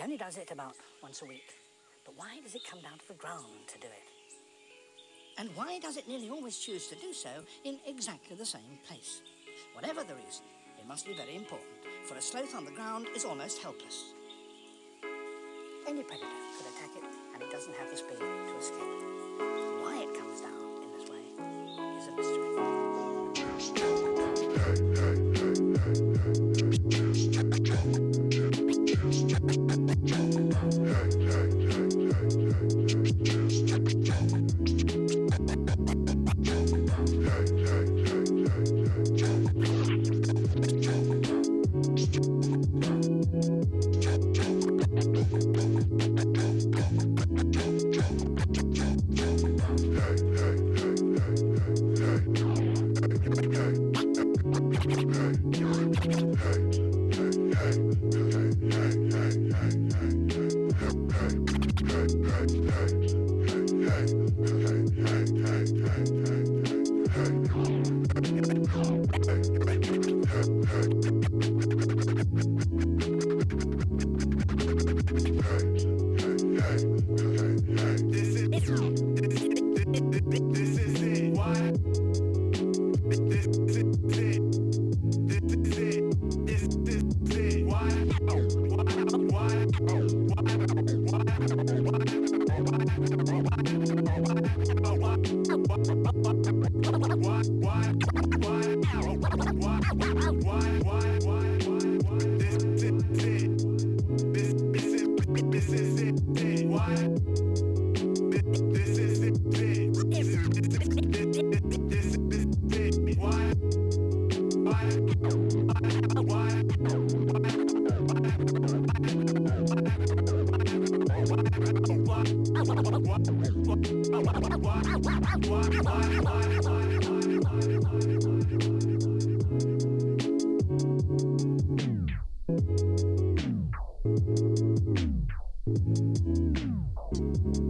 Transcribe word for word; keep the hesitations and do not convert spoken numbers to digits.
only does it about once a week. But why does it come down to the ground to do it? And why does it nearly always choose to do so in exactly the same place? Whatever the reason, it must be very important, for a sloth on the ground is almost helpless. Any predator could attack it, and it doesn't have the speed to escape. Why it comes down in this way is a mystery. Thank you.